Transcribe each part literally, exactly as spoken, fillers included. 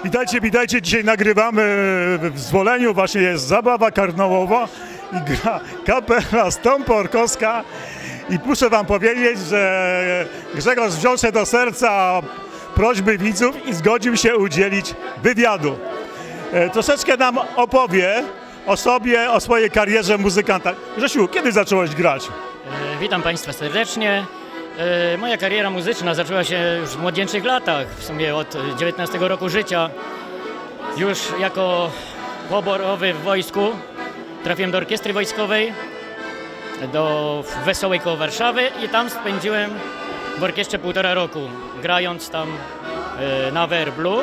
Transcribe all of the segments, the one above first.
Witajcie, witajcie. Dzisiaj nagrywamy w Zwoleniu, właśnie jest zabawa karnałowa i gra kapela Stąporkowska. I muszę wam powiedzieć, że Grzegorz wziął się do serca prośby widzów i zgodził się udzielić wywiadu. E, troszeczkę nam opowie o sobie, o swojej karierze muzykanta. Grzesiu, kiedy zacząłeś grać? E, witam Państwa serdecznie. E, moja kariera muzyczna zaczęła się już w młodzieńczych latach, w sumie od dziewiętnastego roku życia. Już jako poborowy w wojsku trafiłem do orkiestry wojskowej, do Wesołej koło Warszawy i tam spędziłem w orkiestrze półtora roku, grając tam e, na werblu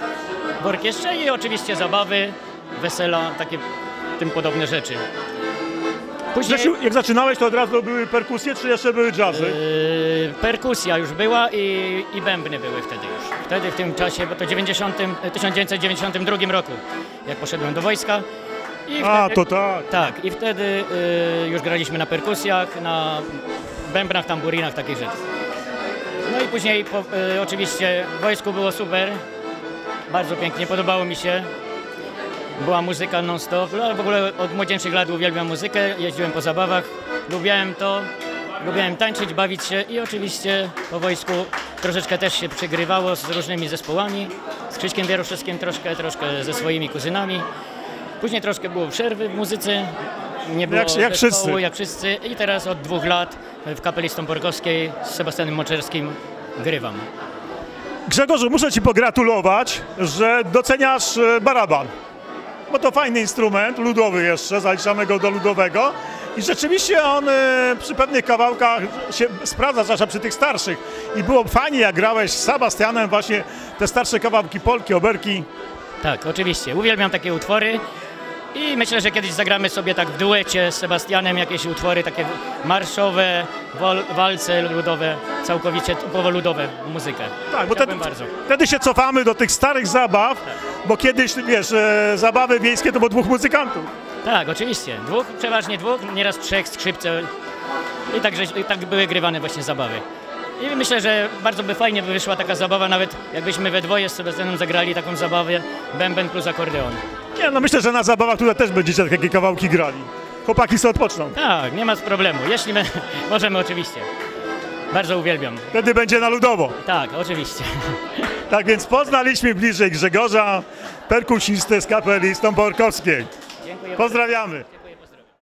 w orkiestrze i oczywiście zabawy, wesela, takie tym podobne rzeczy. Później, Grzesiu, jak zaczynałeś, to od razu były perkusje, czy jeszcze były jazzy? Yy, perkusja już była i, i bębny były wtedy już. Wtedy w tym czasie, bo to tysiąc dziewięćset dziewięćdziesiątym drugim roku, jak poszedłem do wojska. I A, wtedy, to tak. Tak, i wtedy yy, już graliśmy na perkusjach, na bębnach, tamburinach, takich rzeczy. No i później po, yy, oczywiście w wojsku było super, bardzo pięknie, podobało mi się. Była muzyka non-stop, ale w ogóle od młodzieńczych lat uwielbiam muzykę, jeździłem po zabawach, lubiałem to, lubiałem tańczyć, bawić się i oczywiście po wojsku troszeczkę też się przygrywało z różnymi zespołami, z Krzyśkiem Wieruszewskim troszkę, troszkę ze swoimi kuzynami. Później troszkę było przerwy w muzyce, nie było jak, jak zespołu, wszyscy. jak wszyscy i teraz od dwóch lat w kapeli Stąporkowskiej z Sebastianem Moczerskim grywam. Grzegorzu, muszę ci pogratulować, że doceniasz baraban. Bo to fajny instrument, ludowy jeszcze, zaliczamy go do ludowego i rzeczywiście on y, przy pewnych kawałkach się sprawdza, zwłaszcza przy tych starszych. I było fajnie, jak grałeś z Sebastianem właśnie te starsze kawałki, polki, oberki. Tak, oczywiście, uwielbiam takie utwory i myślę, że kiedyś zagramy sobie tak w duecie z Sebastianem jakieś utwory takie marszowe, wal, walce ludowe, całkowicie typowo ludowe muzykę. Tak, bo wtedy, bardzo. wtedy się cofamy do tych starych zabaw, tak. Bo kiedyś, wiesz, e, zabawy wiejskie to było dwóch muzykantów. Tak, oczywiście, dwóch, przeważnie dwóch, nieraz trzech, skrzypce i także i tak były grywane właśnie zabawy. I myślę, że bardzo by fajnie by wyszła taka zabawa, nawet jakbyśmy we dwoje z Sebastianem zagrali taką zabawę, bęben plus akordeon. Nie, no myślę, że na zabawach tutaj też będziecie takie kawałki grali. Chłopaki sobie odpoczną. Tak, nie ma problemu, jeśli my możemy oczywiście. Bardzo uwielbiam. Wtedy będzie na ludowo. Tak, oczywiście. Tak więc poznaliśmy bliżej Grzegorza, perkusistę z kapeli Stąporkowskiej. Dziękuję. Pozdrawiamy.